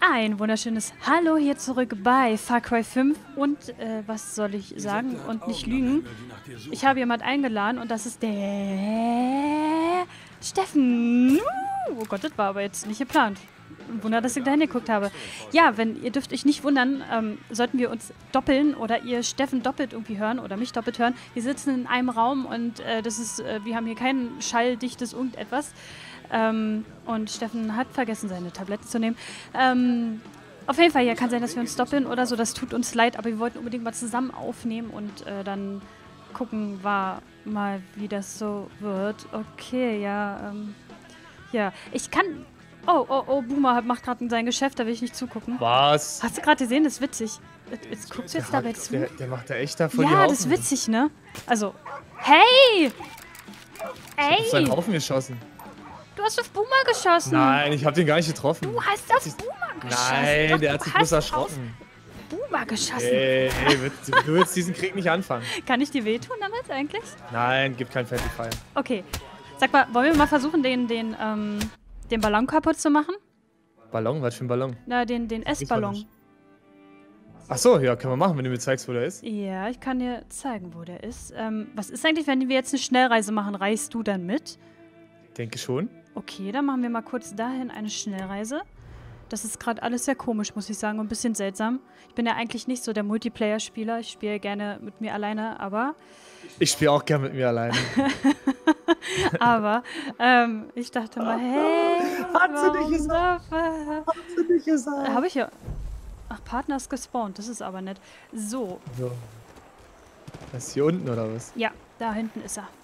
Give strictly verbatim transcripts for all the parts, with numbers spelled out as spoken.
Ein wunderschönes Hallo hier zurück bei Far Cry fünf und äh, was soll ich sagen und nicht lügen. Ich habe jemand eingeladen und das ist der Steffen. Oh Gott, das war aber jetzt nicht geplant. Ein Wunder, dass ich da hingeguckt habe. Ja, wenn ihr dürft euch nicht wundern, ähm, sollten wir uns doppeln oder ihr Steffen doppelt irgendwie hören oder mich doppelt hören. Wir sitzen in einem Raum und äh, das ist, äh, wir haben hier kein schalldichtes irgendetwas. Ähm, und Steffen hat vergessen, seine Tabletten zu nehmen. Ähm, auf jeden Fall, ja, kann sein, dass wir uns doppeln oder so. Das tut uns leid, aber wir wollten unbedingt mal zusammen aufnehmen und äh, dann gucken war mal, wie das so wird. Okay, ja, ähm, ja. Ich kann... Oh, oh, oh, Boomer macht gerade sein Geschäft, da will ich nicht zugucken. Was? Hast du gerade gesehen? Das ist witzig. Jetzt guckst du jetzt der dabei hat, zu. Der, der macht da echt da voll die Ja, Haufen. das ist witzig, ne? Also, hey! Ich hab auf seinen Ey! Haufen geschossen. Du hast auf Boomer geschossen. Nein, ich hab den gar nicht getroffen. Du hast auf Boomer geschossen. Nein, Doch, der du hat sich hast bloß erschrocken. auf Boomer geschossen. Ey, ey, willst- du willst diesen Krieg nicht anfangen. Kann ich dir wehtun damit eigentlich? Nein, gibt kein Friendly Fire. Okay. Sag mal, wollen wir mal versuchen, den, den, ähm, den Ballon kaputt zu machen? Ballon? Was für ein Ballon? Na, den, den Essballon. Ach so, ja, können wir machen, wenn du mir zeigst, wo der ist. Ja, ich kann dir zeigen, wo der ist. Ähm, was ist eigentlich, wenn wir jetzt eine Schnellreise machen? Reist du dann mit? Denke schon. Okay, dann machen wir mal kurz dahin eine Schnellreise. Das ist gerade alles sehr komisch, muss ich sagen, und ein bisschen seltsam. Ich bin ja eigentlich nicht so der Multiplayer-Spieler. Ich spiele gerne mit mir alleine, aber... Ich spiele auch gern mit mir alleine. aber ähm, ich dachte mal, hey... Hat sie nicht warum gesagt. so- Hast du nicht gesagt? Habe ich ja... Ach, Partner ist gespawnt. Das ist aber nett. So. So. Das ist hier unten, oder was? Ja, da hinten ist er.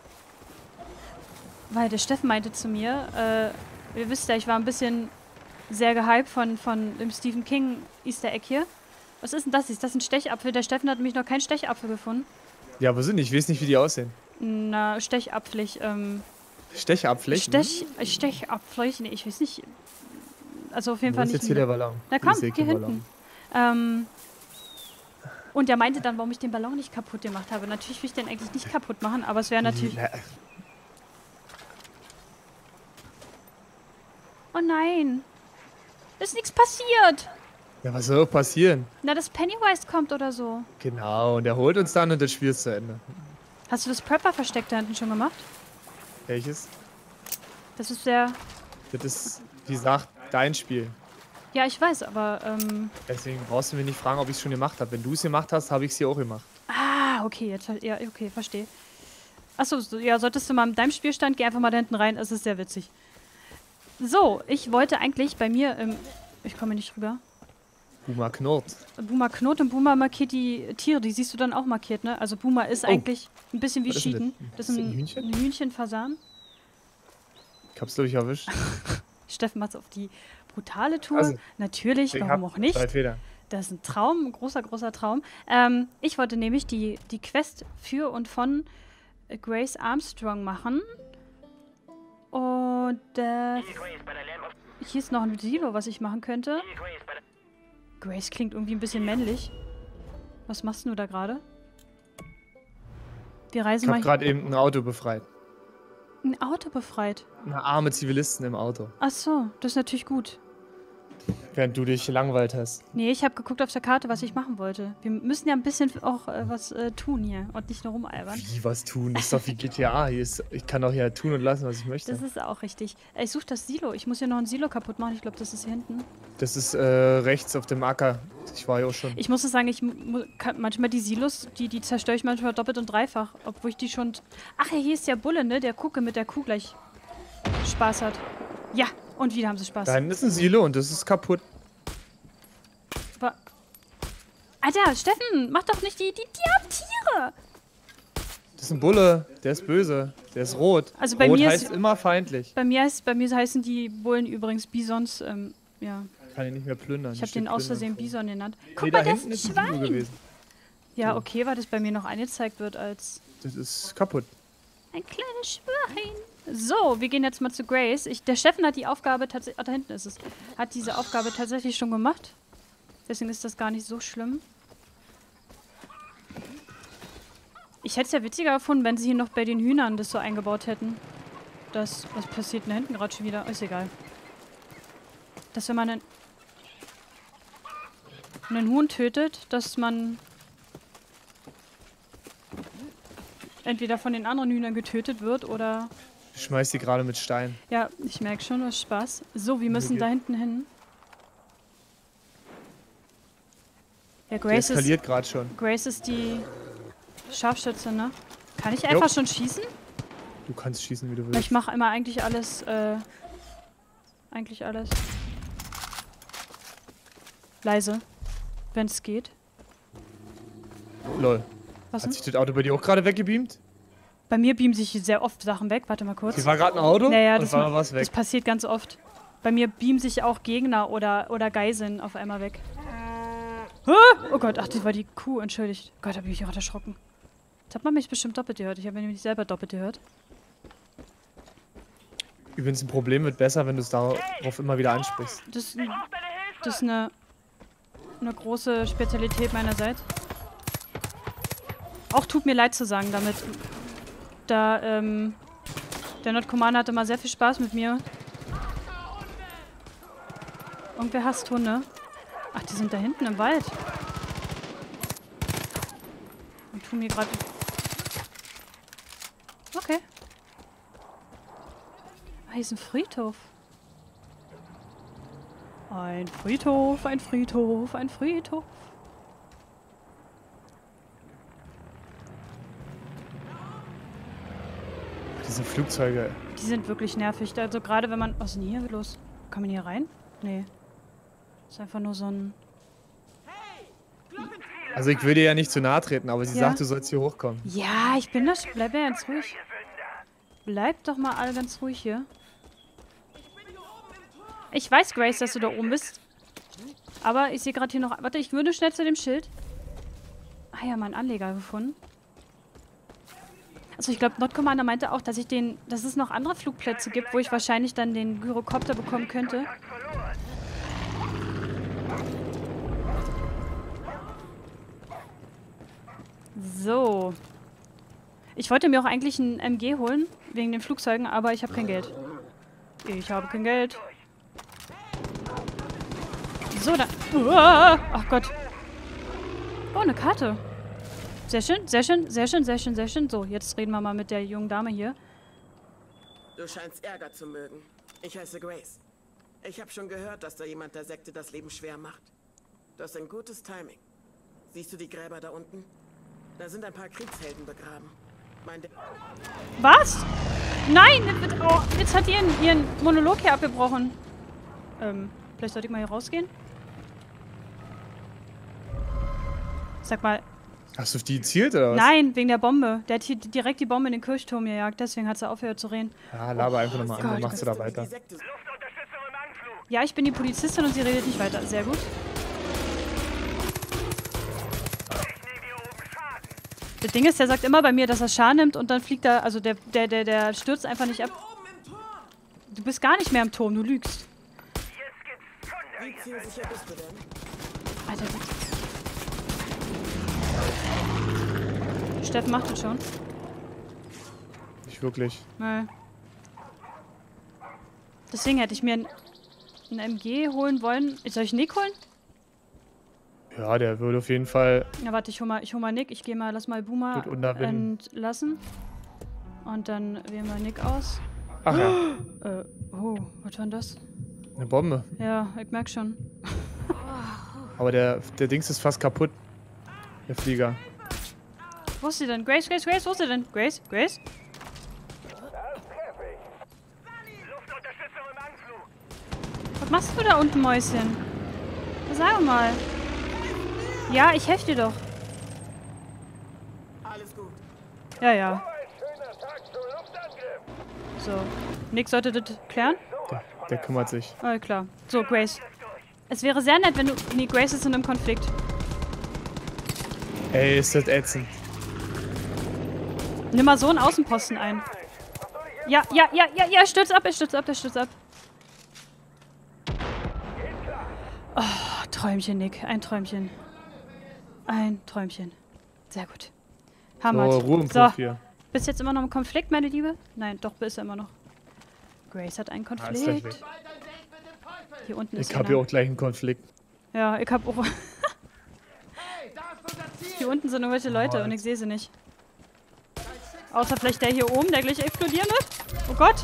Weil der Steffen meinte zu mir, äh, ihr wisst ja, ich war ein bisschen sehr gehypt von, von dem Stephen King Easter Egg hier. Was ist denn das? Ist das ein Stechapfel? Der Steffen hat nämlich noch keinen Stechapfel gefunden. Ja, wo sind die? Ich weiß nicht, wie die aussehen. Na, Stechapfelig, ähm... Stechapfel? Stech... Stechapfelig? Nee, ich weiß nicht. Also auf jeden Wo Fall ist nicht... jetzt hier der Ballon? Na Ich komm, seh hier keinen hinten. Ähm... Und der meinte dann, warum ich den Ballon nicht kaputt gemacht habe. Natürlich will ich den eigentlich nicht kaputt machen, aber es wäre natürlich... Na, Oh nein! Ist nichts passiert! Ja, was soll passieren? Na, dass Pennywise kommt oder so. Genau, und der holt uns dann und das Spiel ist zu Ende. Hast du das Prepper-Versteck da hinten schon gemacht? Welches? Das ist der... Das ist, wie gesagt, dein Spiel. Ja, ich weiß, aber, ähm... Deswegen brauchst du mich nicht fragen, ob ich es schon gemacht habe. Wenn du es gemacht hast, habe ich es hier auch gemacht. Ah, okay, jetzt... Ja, okay, verstehe. Achso, so, ja, solltest du mal mit deinem Spielstand, geh einfach mal da hinten rein, es ist sehr witzig. So, ich wollte eigentlich bei mir im... Ich komme nicht rüber. Boomer knurrt. Boomer knurrt und Boomer markiert die Tiere, die siehst du dann auch markiert, ne? Also Boomer ist Oh. eigentlich ein bisschen wie Was ist denn Cheaten. das? Das ist Ist das ein, ein Hühnchen? ein Hühnchenfasan. Ich hab's, glaube ich, erwischt. Steffen macht's auf die brutale Tour. Also, Natürlich, Ich warum hab auch nicht? zwei Federn. Das ist ein Traum, ein großer, großer Traum. Ähm, ich wollte nämlich die, die Quest für und von äh, Grace Armstrong machen. Und äh, hier ist noch ein Silo, was ich machen könnte. Grace klingt irgendwie ein bisschen männlich. Was machst du da gerade? Wir reisen Ich mal habe gerade eben ein Auto befreit. ein Auto befreit. Eine arme Zivilisten im Auto. Ach so, das ist natürlich gut. Während du dich gelangweilt hast. Nee, ich habe geguckt auf der Karte, was ich machen wollte. Wir müssen ja ein bisschen auch äh, was äh, tun hier und nicht nur rumalbern. Wie was tun? Das ist doch wie G T A. Hier ist, ich kann doch hier tun und lassen, was ich möchte. Das ist auch richtig. Äh, Ich suche das Silo. Ich muss hier noch ein Silo kaputt machen. Ich glaube, das ist hier hinten. Das ist äh, rechts auf dem Acker. Ich war ja auch schon. Ich muss sagen, ich mu- kann manchmal die Silos, die, die zerstöre ich manchmal doppelt und dreifach. Obwohl ich die schon... Ach ja, hier ist der Bulle, ne? Der Kucke mit der Kuh gleich Spaß hat. Ja, und wieder haben sie Spaß. Da hinten ist ein Silo und das ist kaputt. Aber Alter, Steffen, mach doch nicht die... Die, die haben Tiere! Das ist ein Bulle. Der ist böse. Der ist rot. Also bei rot mir heißt ist- immer feindlich. Bei mir, heißt, bei mir heißen die Bullen übrigens Bisons. Ähm, ja, Kann ich nicht mehr plündern. ich habe Hier den steht aus plündern Versehen vor. Bison genannt. Guck Nee, mal, da das hinten ist ist ein ein Silo Schwein. gewesen. Ja, okay, weil das bei mir noch angezeigt wird als Das ist kaputt. ein kleines Schwein. So, wir gehen jetzt mal zu Grace. Ich, der Steffen hat die Aufgabe tatsächlich... Ah, da hinten ist es. Hat diese Aufgabe tatsächlich schon gemacht. Deswegen ist das gar nicht so schlimm. Ich hätte es ja witziger gefunden, wenn sie hier noch bei den Hühnern das so eingebaut hätten. Das... Was passiert denn da hinten gerade schon wieder? Ist egal. Dass wenn man dann... einen Huhn tötet, dass man entweder von den anderen Hühnern getötet wird oder... Ich schmeiß die gerade mit Stein. Ja, ich merke schon, das ist Spaß. So, wir müssen da hinten hin. Ja, Grace Die eskaliert ist, gerade schon. Grace ist die Scharfschütze, ne? Kann ich einfach Jo. schon schießen? Du kannst schießen, wie du Weil willst. ich mache immer eigentlich alles, äh... Eigentlich alles. Leise. Wenn es geht. Lol. Was Hat denn? sich das Auto bei dir auch gerade weggebeamt? Bei mir beamen sich sehr oft Sachen weg. Warte mal kurz. Hier war gerade ein Auto Naja, und das, war ma- was weg. das passiert ganz oft. Bei mir beamen sich auch Gegner oder, oder Geiseln auf einmal weg. Ah! Oh Gott, ach, das war die Kuh, entschuldigt. Gott, da bin ich auch erschrocken. Jetzt hat man mich bestimmt doppelt gehört. Ich habe mich selber doppelt gehört. Übrigens, ein Problem wird besser, wenn du es darauf immer wieder ansprichst. Das, ist ein- das ist eine, eine große Spezialität meinerseits. Auch tut mir leid zu sagen damit. Da, ähm, der Not Commander hatte mal sehr viel Spaß mit mir. Irgendwer hasst Hunde. Ach, die sind da hinten im Wald. Und tun mir gerade... Okay. Ah, hier ist ein Friedhof. Ein Friedhof, ein Friedhof, ein Friedhof. Diese Flugzeuge. Die sind wirklich nervig. Also gerade wenn man... Was ist denn hier los? Kann man hier rein? Nee. Ist einfach nur so ein... Also ich will dir ja nicht zu nahe treten, aber sie Ja. sagt, du sollst hier hochkommen. Ja, ich bin das. Bleib ja ganz ruhig. Bleib doch mal alle ganz ruhig hier. Ich weiß, Grace, dass du da oben bist. Aber ich sehe gerade hier noch... Warte, ich würde schnell zu dem Schild. Ah ja, mein Anleger gefunden. Also ich glaube, Not Commander meinte auch, dass ich den... Dass es noch andere Flugplätze gibt, wo ich wahrscheinlich dann den Gyrokopter bekommen könnte. So. Ich wollte mir auch eigentlich ein M G holen, wegen den Flugzeugen, aber ich habe kein Geld. Ich habe kein Geld. So, da... Uah! Ach Gott. Oh, eine Karte. Sehr schön, sehr schön, sehr schön, sehr schön, sehr schön. So, jetzt reden wir mal mit der jungen Dame hier. Du scheinst Ärger zu mögen. Ich heiße Grace. Ich habe schon gehört, dass da jemand der Sekte das Leben schwer macht. Das ist ein gutes Timing. Siehst du die Gräber da unten? Da sind ein paar Kriegshelden begraben. Mein De Was? Nein! Oh, jetzt hat die ihren, ihren Monolog hier abgebrochen. Ähm, vielleicht sollte ich mal hier rausgehen? Sag mal, Hast du auf die gezielt oder was? nein, wegen der Bombe. Der hat hier direkt die Bombe in den Kirchturm gejagt, deswegen hat sie aufgehört zu reden. Ja, laber einfach nochmal an, Gott. dann machst du da Weißt wie weiter. die Sekte- Ja, ich bin die Polizistin und sie redet nicht weiter. Sehr gut. Das Ding ist, der sagt immer bei mir, dass er Schaden nimmt und dann fliegt er, also der, der, der, der stürzt einfach nicht ab. Du bist gar nicht mehr im Turm, du lügst. Wie zielsicher bist du denn? Alter, Steffen macht das schon. Nicht wirklich. Nee. Deswegen hätte ich mir ein, ein M G holen wollen. Soll ich Nick holen? Ja, der würde auf jeden Fall... Ja, warte, ich hol mal, ich hol mal Nick. Ich gehe mal, lass mal Boomer Gut unterbinden. entlassen. Und dann wählen wir Nick aus. Ach ja, Äh, oh, was war denn das? eine Bombe. Ja, ich merk schon. Aber der, der Dings ist fast kaputt. Der Flieger. Wo ist sie denn? Grace, Grace, Grace, wo ist sie denn? Grace, Grace? Was machst du da unten, Mäuschen? Sag mal. Ja, ich helfe dir doch. Alles gut. Ja, ja. So. Nick sollte das klären? Der, der kümmert sich. Ah, klar. So, Grace. Es wäre sehr nett, wenn du... Nee, Grace ist in einem Konflikt. Ey, ist das ätzend. Nimm mal so einen Außenposten ein. Ja, ja, ja, ja, ja, stürzt ab, er stürzt ab, er stürzt ab. Oh, Träumchen, Nick. Ein Träumchen. Ein Träumchen. Sehr gut. So, Hammer. Ruhe im So, Puff hier. bist jetzt immer noch im Konflikt, meine Liebe? Nein, doch, bist du immer noch. Grace hat einen Ah, ist gleich Konflikt. weg. Hier unten ist Ich habe einer. hier auch gleich einen Konflikt. Ja, ich hab auch... hier unten sind irgendwelche Leute und ich sehe sie nicht. Außer vielleicht der hier oben, der gleich explodieren wird. Oh Gott.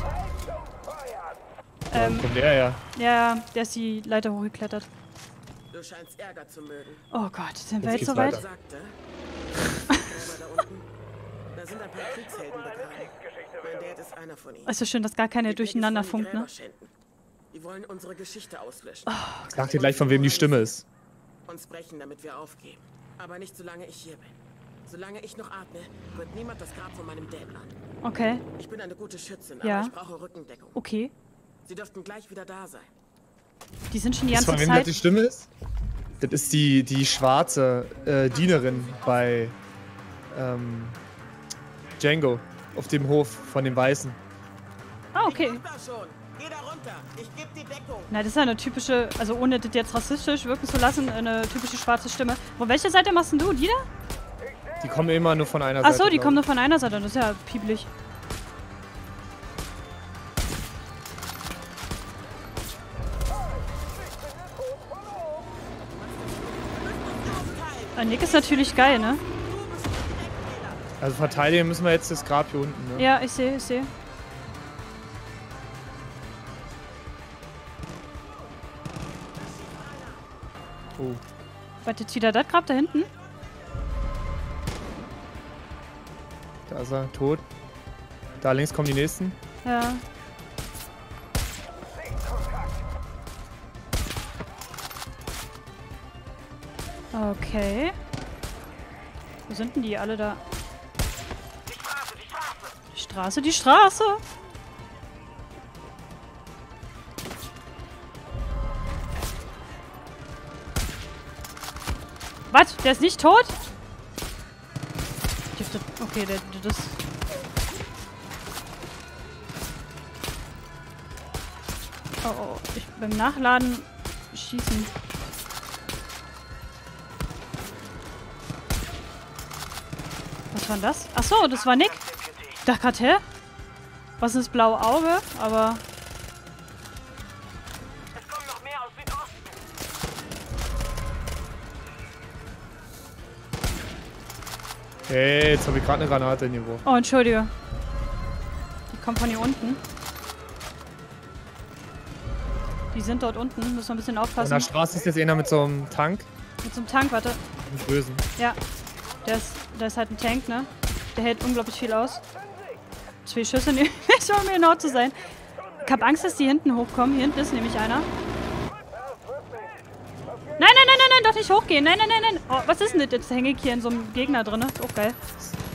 Ähm, kommt der her? Ja, der ist die Leiter hochgeklettert. Du scheinst Ärger zu mögen. Oh Gott, sind wir Jetzt jetzt geht's soweit? weiter. Sagte, da unten, da sind ein paar Kriegshelden begraben. Mein Dad ist einer von ihnen. Es ist schön, dass gar keine Die durcheinander Dreckes wollen die funkt, ne? Gräber schänden. Die wollen unsere Geschichte auslöschen. Ich sag dir gleich, von wem die Stimme ist. Uns brechen, damit wir aufgeben. Aber nicht solange ich hier bin. Solange ich noch atme, wird niemand das Grab von meinem Dad landen. Okay, Ich bin eine gute Schützin, Ja. aber ich brauche Rückendeckung. okay. Sie dürften gleich wieder da sein. Die sind schon die Weißt du, ganze von wem das die Zeit... Stimme ist? Das ist die, die schwarze äh, Dienerin bei ähm, Django auf dem Hof von den Weißen. Ah, okay. Ich mach das schon. Geh da runter. Ich geb die Deckung. Na, das ist ja eine typische, also ohne das jetzt rassistisch wirken zu lassen, eine typische schwarze Stimme. Von welcher Seite machst denn du? Die da? Die kommen immer nur von einer Ach Seite. so, die glaub kommen nur ich. von einer Seite. Das ist ja piebelig. Ah, Nick ist natürlich geil, ne? Also verteidigen müssen wir jetzt das Grab hier unten, ne? Ja, ich sehe, ich sehe. Oh. Warte, jetzt wieder das Grab da hinten? Da ist er, tot. Da links kommen die nächsten. Ja. Okay. Wo sind denn die alle da? Die Straße, die Straße! Was? Der ist nicht tot? Ich dachte, okay, der, der das. Oh, oh, ich beim Nachladen schießen. Was war denn das? Ach so, das war Nick. Ich dachte gerade, hä? Was ist das blaue Auge? Aber Es kommen noch mehr aus Südosten. Hey, jetzt habe ich gerade eine Granate in die Wurf. oh, entschuldige. Die kommen von hier unten. Die sind dort unten. Müssen wir ein bisschen An aufpassen. der Straße ist jetzt einer mit so einem Tank. Mit so einem Tank, warte. Einem Bösen. Ja. Der ist, der ist halt ein Tank, ne? Der hält unglaublich viel aus. Zwei Schüsse, nicht um genau zu sein. Ich hab Angst, dass die hinten hochkommen. Hier hinten ist nämlich einer. Nein, nein, nein, nein, nein, doch nicht hochgehen. Nein, nein, nein, nein. Oh, was ist denn das? Jetzt hänge ich hier in so einem Gegner drin. Ist auch geil.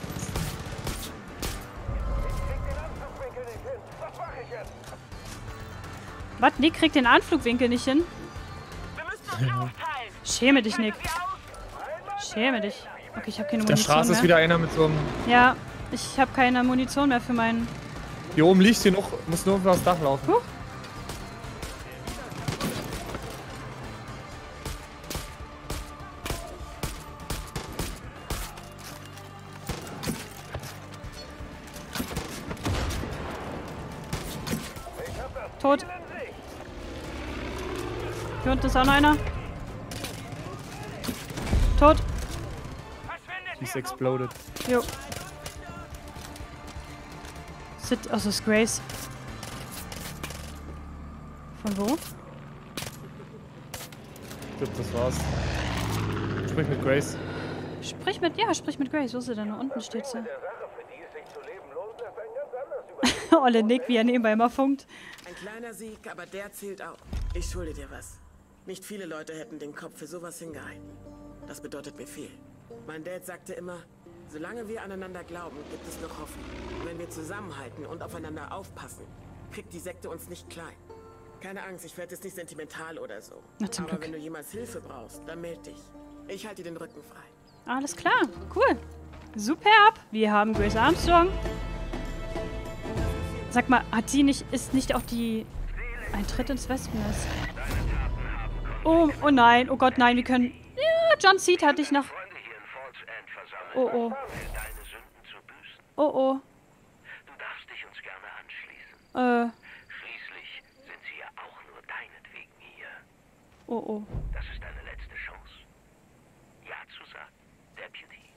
Was? Nick kriegt den Anflugwinkel nicht hin? Wir müssen uns aufteilen. Schäme dich, Nick. Schäme dich. Okay, ich habe keine Auf der Munition Straße ist mehr. wieder einer mit so einem... Ja, ich habe keine Munition mehr für meinen... Hier oben liegt hier noch, muss nur über das Dach laufen. Huch. Tot. Hier unten ist auch noch einer. Tot. He's exploded. Jo. Sit, also das ist Grace. Von wo? Ich glaub, das war's. Sprich mit Grace. Sprich mit, ja, sprich mit Grace. Wo ist sie denn? Da unten steht sie. Olle Nick, wie er nebenbei immer funkt. Ein kleiner Sieg, aber der zählt auch. Ich schulde dir was. Nicht viele Leute hätten den Kopf für sowas hingehalten. Das bedeutet mir viel. Mein Dad sagte immer, solange wir aneinander glauben, gibt es noch Hoffnung. Wenn wir zusammenhalten und aufeinander aufpassen, kriegt die Sekte uns nicht klein. Keine Angst, ich werde jetzt nicht sentimental oder so. Na, zum Aber Glück. wenn du jemals Hilfe brauchst, dann meld dich. Ich halte dir den Rücken frei. Alles klar, cool. Superb. Wir haben Grace Armstrong. Sag mal, hat sie nicht, ist nicht auch die Eintritt ins Wespennest? Oh, oh nein, oh Gott, nein, wir können... Ja, John Seed hatte ich noch... Oh, oh. Oh, oh. Du darfst dich uns gerne anschließen. Äh, Schließlich sind sie ja auch nur deinetwegen hier. oh, oh. Das ist deine letzte Chance. Ja zu sagen, Deputy.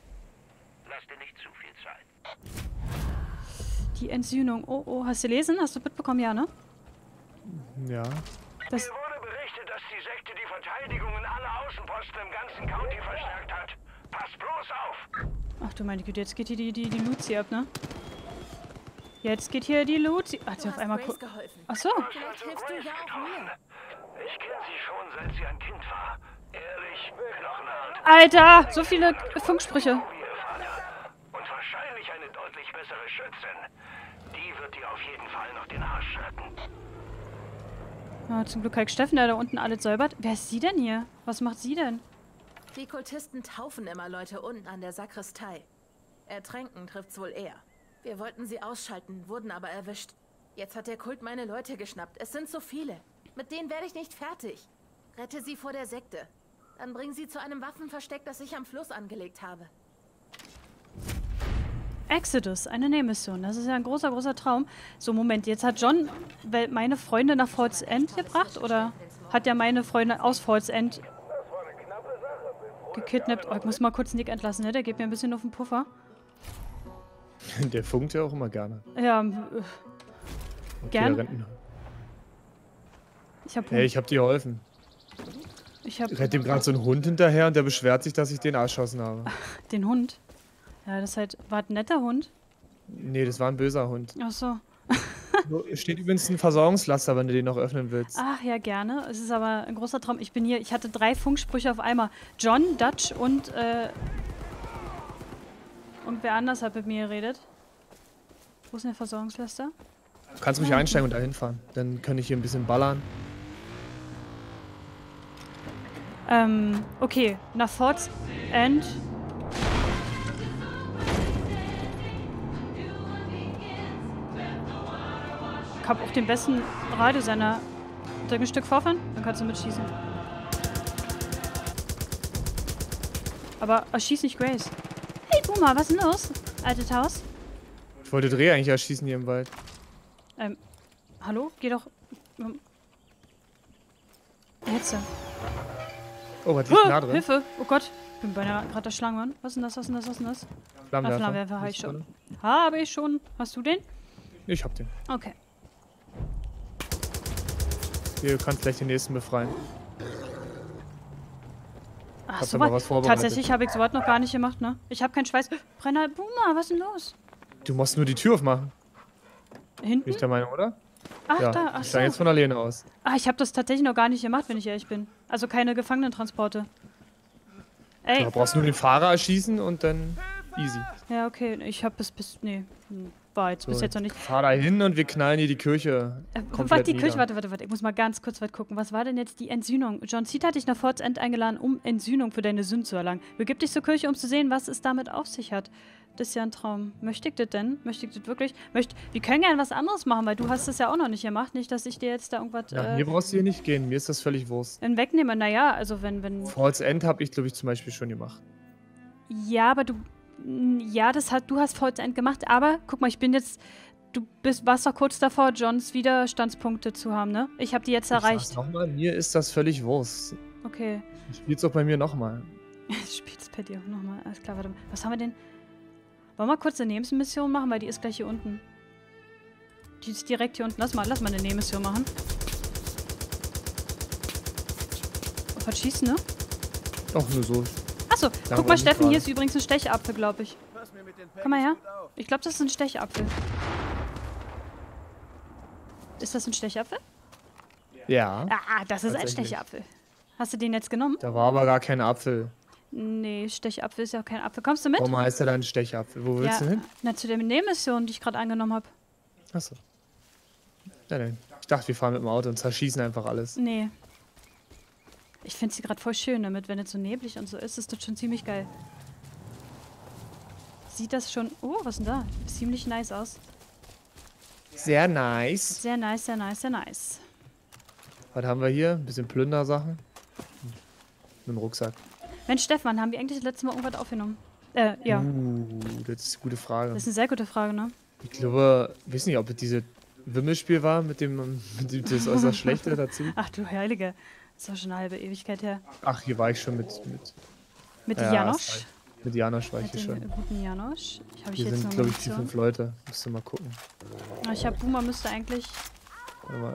Die Entsühnung. Oh, oh. Hast du gelesen? Hast du mitbekommen? Ja, ne? Ja. Das Mir wurde berichtet, dass die Sekte die Verteidigung in alle Außenposten im ganzen County verstärkt hat. Pass bloß auf! Ach du meine Güte, jetzt geht hier die, die, die Luzi ab, ne? Jetzt geht hier die Luzi... Hat sie auf einmal... Grace geholfen. Ach so. Vielleicht hilfst du ja auch mir. Ich kenne sie schon, seit sie ein Kind war. Ehrlich, knochenhart. Alter, so viele Funksprüche. Wie ihr Vater. Und wahrscheinlich eine deutlich bessere Schützin. Die wird dir auf jeden Fall noch den Arsch retten. Ja, zum Glück Hulk Steffen, der da unten alles säubert. Wer ist sie denn hier? Was macht sie denn? Die Kultisten taufen immer Leute unten an der Sakristei. Ertränken trifft's wohl eher. Wir wollten sie ausschalten, wurden aber erwischt. Jetzt hat der Kult meine Leute geschnappt. Es sind so viele. Mit denen werde ich nicht fertig. Rette sie vor der Sekte. Dann bring sie zu einem Waffenversteck, das ich am Fluss angelegt habe. Exodus, eine Nähmission. Das ist ja ein großer, großer Traum. So, Moment, jetzt hat John meine Freunde nach Ford's End gebracht? Oder hat er meine Freunde aus Ford's End gekidnappt? Oh, ich muss mal kurz Nick entlassen, ne? Der geht mir ein bisschen auf den Puffer. Der funkt ja auch immer gerne. Ja, äh, Okay, gern. der rennt- Ich hab, Hey, ich hab dir geholfen. ich hab Ich rennt dem gerade so ein Hund hinterher und der beschwert sich, dass ich den erschossen habe. den Hund. Ja, das ist halt, war ein netter Hund. Nee, das war ein böser Hund. Ach so. So, es steht übrigens ein Versorgungslaster, wenn du den noch öffnen willst. Ach ja, gerne. Es ist aber ein großer Traum. Ich bin hier, ich hatte drei Funksprüche auf einmal. John, Dutch und, äh... Und wer anders hat mit mir geredet. Wo ist denn der Versorgungslaster? Du kannst ruhig einsteigen und da hinfahren. Dann kann ich hier ein bisschen ballern. Ähm, okay. Nach Ford's End. Ich hab auch den besten Radiosender. Drück ein Stück vorfahren, dann kannst du mitschießen. Aber erschieß nicht Grace. Hey Boomer, was ist denn los? Altes Haus? Ich wollte Dreh eigentlich erschießen hier im Wald. Ähm, hallo? Geh doch... Ähm, Jetzt. Oh, was liegt Oh, nah drin? Hilfe! Oh Gott. Ich bin beinahe gerade erschlagen worden. Was ist denn das? Was ist denn das? Was ist denn das? Ah, Flammenwerfer. Flammenwerfer habe ich Nicht schon. drin? Habe ich schon. Hast du den? Ich hab den. Okay. Hier, du kannst gleich den nächsten befreien. Ach, Hab so da mal weit- was vorbereitet. Tatsächlich habe ich sowas noch gar nicht gemacht, ne? Ich habe keinen Schweiß. Brenner, Boomer, was ist denn los? Du musst nur die Tür aufmachen. Bin Hinten? ich der Meinung, oder? Ach, Ja, da. Ach ich so. steige jetzt von alleine aus. Ah, ich habe das tatsächlich noch gar nicht gemacht, wenn ich ehrlich bin. Also keine Gefangenentransporte. Ey. Du brauchst nur den Fahrer erschießen und dann easy. Ja, okay. Ich habe bis bis. Nee. hm, War jetzt So, bis jetzt noch nicht. Fahr da hin und wir knallen hier die Kirche Äh, komplett warte, die nieder. Kirche, warte, warte, warte. Ich muss mal ganz kurz was gucken. Was war denn jetzt die Entsühnung? John Seed hat dich nach Ford's End eingeladen, um Entsühnung für deine Sünden zu erlangen. Begib dich zur Kirche, um zu sehen, was es damit auf sich hat. Das ist ja ein Traum. Möchte ich das denn? Möchte ich das wirklich? Möcht wir können gerne was anderes machen, weil du hast das ja auch noch nicht gemacht. Nicht, dass ich dir jetzt da irgendwas Ja, äh, hier brauchst du hier nicht gehen. Mir ist das völlig Wurst. in wegnehme. Naja, also wenn, wenn. Falls End habe ich, glaube ich, zum Beispiel schon gemacht. Ja, aber du. Ja, das hat, du hast Ford's End gemacht, aber guck mal, ich bin jetzt. Du bist, warst doch kurz davor, Johns Widerstandspunkte zu haben, ne? Ich habe die jetzt erreicht. Nochmal, mir ist das völlig Wurst. Okay. Spiel's auch bei mir nochmal. Spielt's bei dir auch nochmal. Alles klar, warte mal. Was haben wir denn? Wollen wir kurz eine Nebenmission machen, weil die ist gleich hier unten. Die ist direkt hier unten. Lass mal, lass mal eine Nebenmission machen. Auf was schießen, ne? Auch nur so. Achso, Da guck war mal, ich Steffen, gerade. hier ist übrigens ein Stechapfel, glaube ich. Komm mal her. Ich glaube, das ist ein Stechapfel. Ist das ein Stechapfel? Ja. Ah, das ist ein Tatsächlich. Stechapfel. Hast du den jetzt genommen? Da war aber gar kein Apfel. Nee, Stechapfel ist ja auch kein Apfel. Kommst du mit? Warum heißt er dann Stechapfel? Wo willst Ja, du hin? na, zu der Nebenmission, die ich gerade angenommen habe. Achso. Ja, nein. Ich dachte, wir fahren mit dem Auto und zerschießen einfach alles. Nee. Ich finde sie gerade voll schön damit, wenn es so neblig und so ist, ist das schon ziemlich geil. Sieht das schon... Oh, was ist denn da? Ziemlich nice aus. Sehr nice. Sehr nice, sehr nice, sehr nice. Was haben wir hier? Ein bisschen Plündersachen. Mit dem Rucksack. Mensch, Stefan, haben wir eigentlich das letzte Mal irgendwas aufgenommen? Äh, ja. Uh, das ist eine gute Frage. Das ist eine sehr gute Frage, ne? Ich glaube, ich weiß nicht, ob es diese Wimmelspiel war mit dem, mit dem das äußerst Schlechte dazu. Ach du Heilige. Das war schon eine halbe Ewigkeit her. Ach, hier war ich schon mit. mit Mit Ja, Janosch. ist Mit Janosch war ich Mit hier dem schon. guten Janosch. Ich habe ich Hier jetzt sind, noch glaube ich, vier, Munition? fünf Leute. Musst du mal gucken. Ah, Ich habe Boomer müsste eigentlich... Warte mal.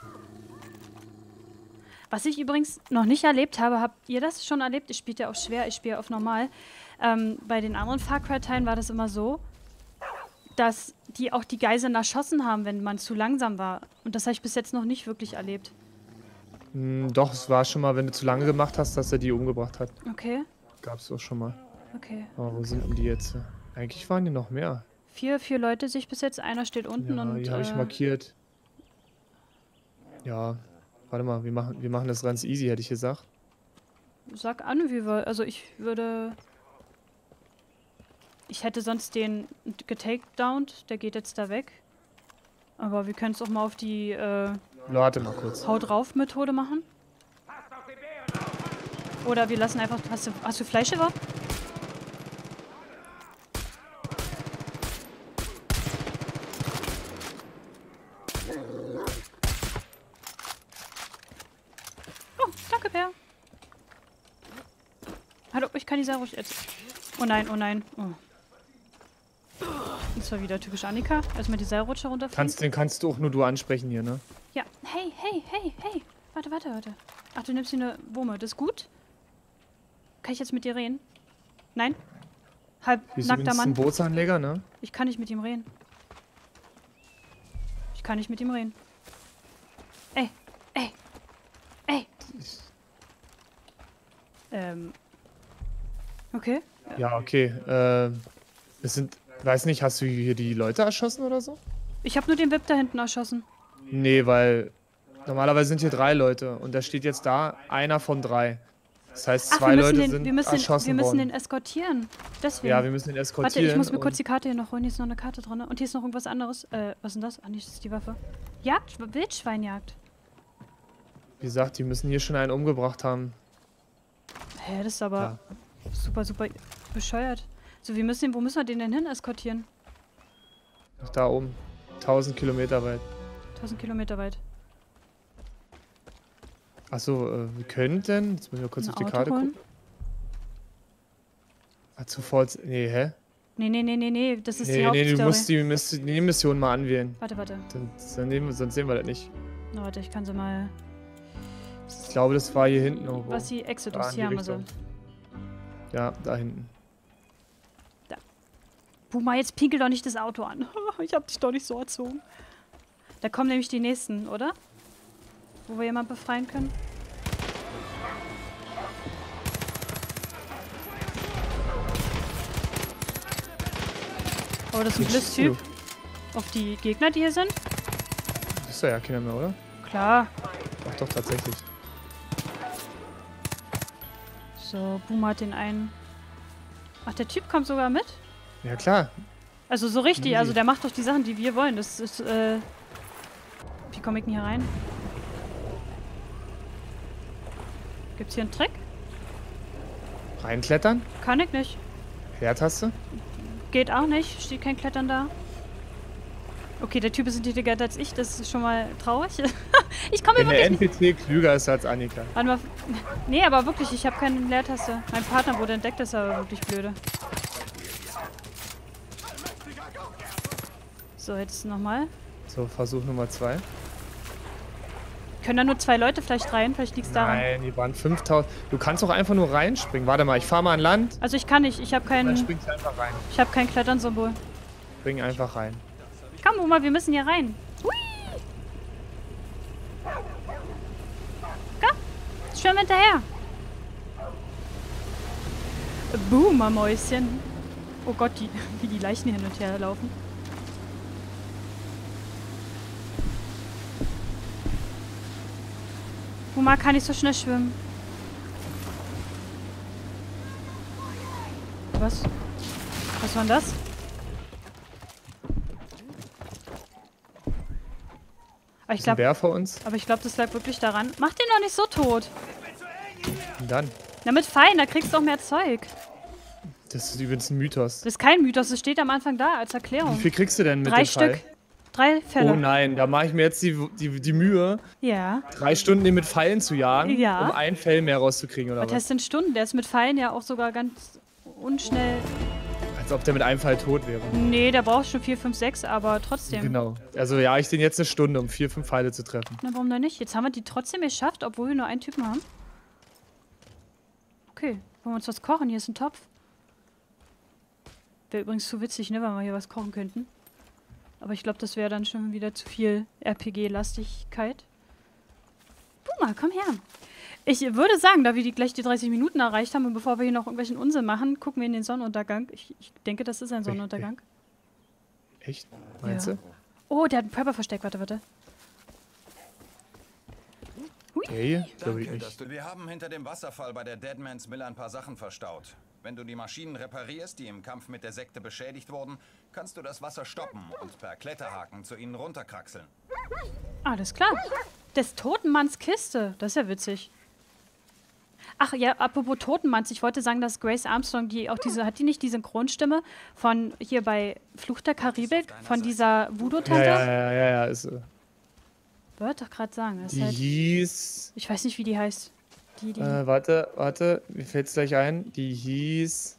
Was ich übrigens noch nicht erlebt habe, habt ihr das schon erlebt? Ich spiele ja auf schwer, ich spiele auf normal. Ähm, bei den anderen Far Cry-Teilen war das immer so, dass die auch die Geiseln erschossen haben, wenn man zu langsam war. Und das habe ich bis jetzt noch nicht wirklich erlebt. Hm, doch, es war schon mal, wenn du zu lange gemacht hast, dass er die umgebracht hat. Okay, Gab es auch schon mal. okay. Aber wo sind denn die jetzt? Eigentlich waren die noch mehr. Vier, vier Leute sehe ich bis jetzt. Einer steht unten Ja, und... die habe ich äh, markiert. Ja, warte mal, wir machen, wir machen das ganz easy, hätte ich gesagt. Sag an, wie wir... Also ich würde... Ich hätte sonst den getakedownt, der geht jetzt da weg. Aber wir können es auch mal auf die äh, Warte mal kurz. Haut drauf Methode machen. Oder wir lassen einfach... Hast du, hast du Fleisch überhaupt? Oh, danke, Per. Hallo, ich kann die Sache ruhig jetzt... Oh nein, oh nein. Oh. Das war wieder typisch Annika. Erstmal die Seilrutsche runterfliegen. Kannst, den kannst du auch nur du ansprechen hier, ne? Ja. Hey, hey, hey, hey. Warte, warte, warte. Ach, du nimmst hier eine Wumme. Das ist gut? Kann ich jetzt mit dir reden? Nein? Halb Hier ist nackter übrigens ein Mann. Bootsanleger, ne? Ich kann nicht mit ihm reden. Ich kann nicht mit ihm reden. Ey, ey, ey. Ähm. Okay. Ja, okay. Äh, es sind, weiß nicht, hast du hier die Leute erschossen oder so? Ich habe nur den W I P da hinten erschossen. Nee, weil normalerweise sind hier drei Leute und da steht jetzt da einer von drei. Das heißt, Ach, zwei wir müssen, Leute den, sind wir müssen, erschossen wir müssen worden. den eskortieren. Deswegen. Ja, wir müssen den eskortieren. Warte, ich muss mir und- kurz die Karte hier noch holen. Hier ist noch eine Karte drin. Und hier ist noch irgendwas anderes. Äh, was ist denn das? Ah, nicht, das ist die Waffe. Jagd? Wildschweinjagd. Wie gesagt, die müssen hier schon einen umgebracht haben. Hä, das ist aber Ja. super, super bescheuert. So, wir müssen den, wo müssen wir den denn hin eskortieren? Nach da oben. tausend Kilometer weit. tausend Kilometer weit. Achso, äh, wir könnten. Jetzt müssen wir kurz Ein auf die Auto Karte holen? gucken. Ah, sofort. Nee, hä? Nee, nee, nee, nee, nee. Das ist die Nee, nee, Hauptstory. du musst die, Miss die Mission mal anwählen. Warte, warte. Dann, dann nehmen, wir- sonst sehen wir das nicht. Na, warte, ich kann sie mal... Ich glaube, das war hier hinten irgendwo. Was die Da Exodus, in die hier haben wir sie. Richtung. Ja, da hinten. Boomer, jetzt pinkel doch nicht das Auto an. Ich hab dich doch nicht so erzogen. Da kommen nämlich die nächsten, oder? Wo wir jemanden befreien können. Oh, das ist ein Bliss-Typ. Auf die Gegner, die hier sind? Das ist ja keiner mehr, oder? Klar. Doch, doch, tatsächlich. So, Boomer hat den einen... Ach, der Typ kommt sogar mit? Ja, klar. Also so richtig, Nee. also der macht doch die Sachen, die wir wollen. Das ist, äh... Wie komme ich denn hier rein? Gibt's hier einen Trick? Reinklettern? Kann ich nicht. Leertaste? Geht auch nicht. Steht kein Klettern da. Okay, der Typ ist intelligenter als ich. Das ist schon mal traurig. Ich komme Wenn hier der wirklich N P C klüger ist als Annika. Warte mal. Nee, aber wirklich, ich habe keine Leertaste. Mein Partner wurde entdeckt, das ist aber wirklich blöde. So, jetzt nochmal. So, Versuch Nummer zwei. Können da nur zwei Leute vielleicht rein? Vielleicht liegt es daran. Nein, die waren fünftausend. Du kannst doch einfach nur reinspringen. Warte mal, ich fahr mal an Land. Also ich kann nicht. Ich habe Dann kein, springst du einfach rein. ich habe kein Klettern-Symbol. Spring einfach rein. Komm, Oma, wir müssen hier rein. Hui! Komm, schwimm hinterher. Boomer, Mäuschen. Oh Gott, die, wie die Leichen hin und her laufen. Boomer kann nicht so schnell schwimmen. Was? Was war denn das? Aber ich Ist ein glaube, Bär vor uns. aber ich glaube, das lag wirklich daran. Mach den doch nicht so tot. Und dann. Na, mit Pfeilen, da kriegst du auch mehr Zeug. Das ist übrigens ein Mythos. Das ist kein Mythos, das steht am Anfang da als Wie Erklärung. viel kriegst du denn mit Drei dem Pfeil? Stück. Drei Fälle. Oh nein, da mache ich mir jetzt die, die, die Mühe, Ja. drei Stunden den mit Pfeilen zu jagen, Ja. um ein Fell mehr rauszukriegen, oder Was was? heißt denn Stunden? Der ist mit Pfeilen ja auch sogar ganz unschnell. Als ob der mit einem Fall tot wäre. Nee, der braucht schon vier, fünf, sechs, aber trotzdem. Genau. Also ja, ich den jetzt eine Stunde, um vier, fünf Pfeile zu treffen. Na, warum denn nicht? Jetzt haben wir die trotzdem geschafft, obwohl wir nur einen Typen haben. Okay, wollen wir uns was kochen? Hier ist ein Topf. Wäre übrigens zu witzig, ne, wenn wir hier was kochen könnten. Aber ich glaube, das wäre dann schon wieder zu viel R P G-Lastigkeit. Puma, komm her. Ich würde sagen, da wir die, gleich die dreißig Minuten erreicht haben und bevor wir hier noch irgendwelchen Unsinn machen, gucken wir in den Sonnenuntergang. Ich, ich denke, das ist ein Sonnenuntergang. Echt? Meinst Ja. du? Oh, der hat einen Prepper versteckt. Warte, warte. Okay, glaube ich Danke, dass nicht. du Wir haben hinter dem Wasserfall bei der Deadman's Mill ein paar Sachen verstaut. Wenn du die Maschinen reparierst, die im Kampf mit der Sekte beschädigt wurden, kannst du das Wasser stoppen und per Kletterhaken zu ihnen runterkraxeln. Alles klar. Des Totenmanns Kiste. Das ist ja witzig. Ach ja, apropos Totenmanns, ich wollte sagen, dass Grace Armstrong, die auch diese, hat die nicht die Synchronstimme von hier bei Fluch der Karibik, von dieser Ja, Voodoo-Tante? ja, ja, ja, ja. Ist, äh, Wollte doch gerade sagen. Das ist die halt, hieß. ich weiß nicht, wie die heißt. Die, die. Äh, warte, warte, mir fällt's gleich ein. Die hieß.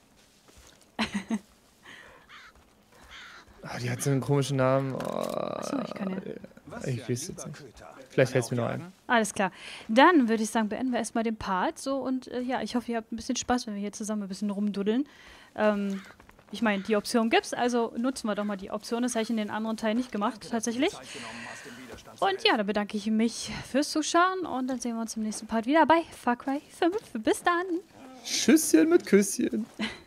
Ah, die hat so einen komischen Namen. Oh, Achso, ich kann ja. ich weiß jetzt nicht. Vielleicht fällt's mir noch ein. Alles klar. Dann würde ich sagen, beenden wir erstmal den Part. So, und äh, ja, ich hoffe, ihr habt ein bisschen Spaß, wenn wir hier zusammen ein bisschen rumduddeln. Ähm, ich meine, die Option gibt's, also nutzen wir doch mal die Option. Das habe ich in den anderen Teilen nicht gemacht, tatsächlich. Und ja, dann bedanke ich mich fürs Zuschauen und dann sehen wir uns im nächsten Part wieder bei Far Cry fünf. Bis dann! Tschüsschen mit Küsschen.